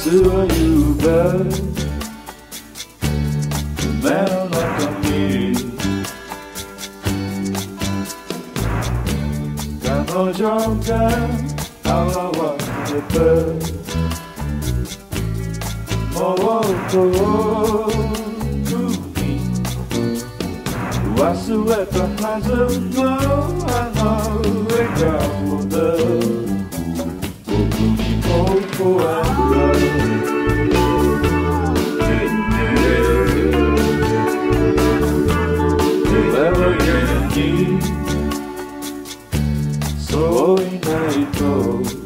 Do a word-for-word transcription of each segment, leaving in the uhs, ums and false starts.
実は夕べ夢の中に彼女が現れてもう遠くに忘れたはずのあの笑顔で僕に微笑んだ俺は家にそういないと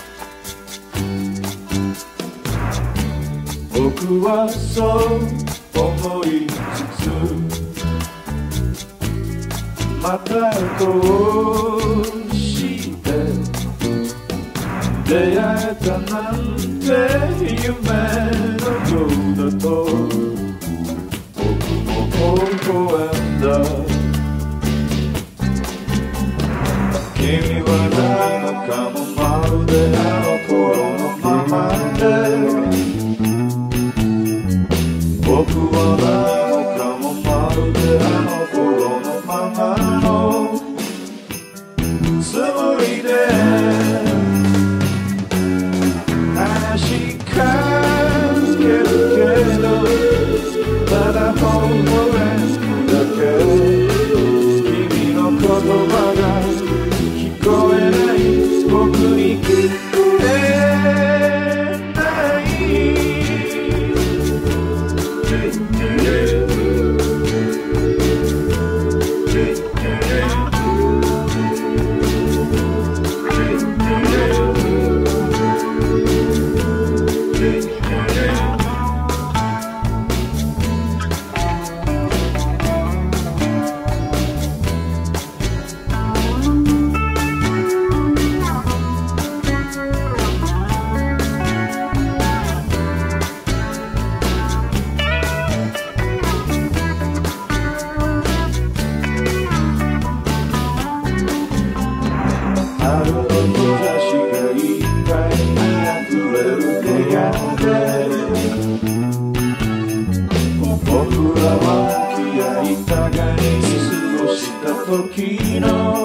僕はそう思いつつまたこうして出会えたなんて夢のようだと僕も微笑んだ君はないのかもまるであの頃のままで僕はないのかもまるであの頃のままのつもりで話しかけるけどただ微笑むだけ君の言葉が聞こえない僕に聞こえない春の日差しがいっぱいにあふれる部屋で僕らは気合い互いに過ごした時の